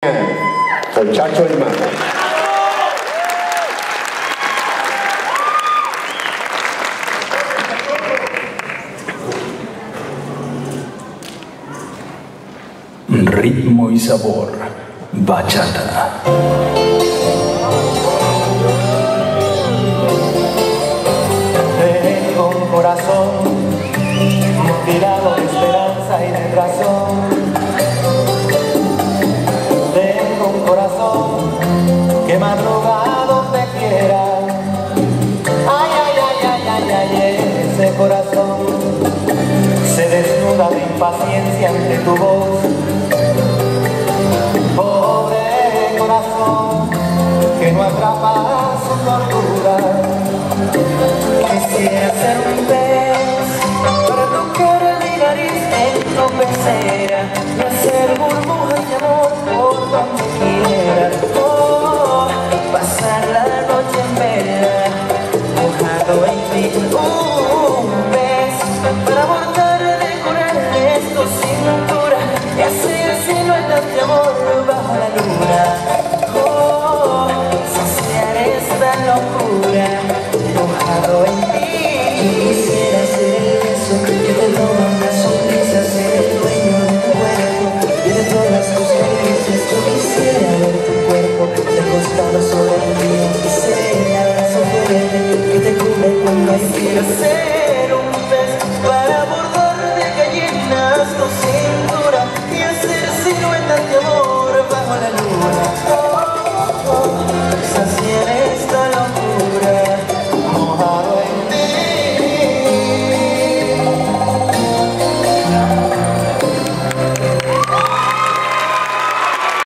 Con Chacho el Mago. Ritmo y sabor, bachata. Tengo un corazón mutilado de esperanza y de razón. Tengo un corazón que madrugado te quiera. Ay, ay, ay, ay, ay, ay, ese corazón se desnuda de impaciencia ante tu voz. Pobre corazón que no atrapa su tortura. Quisiera ser un pez para tocar mi nariz en tu pecera y hacer burbujas de amor por donde quiera. Oh, pasar la noche en vela, mojado en ti. Un pez para bordar de corales tu cintura y hacer siluetas de amor bajo la luna. Oh, saciar esta locura mojado en ti. Quisiera ser el beso que te roba una sonrisa, ser el dueño de tu cuerpo y de todas tus caricias. Yo quisiera ver tu cuerpo recostado sobre el mío y ser el abrazo fuerte que te cubre cuando hay frío. Ser un pez para bordar de gallinas tu cintura y hacer siluetas de amor bajo la luna.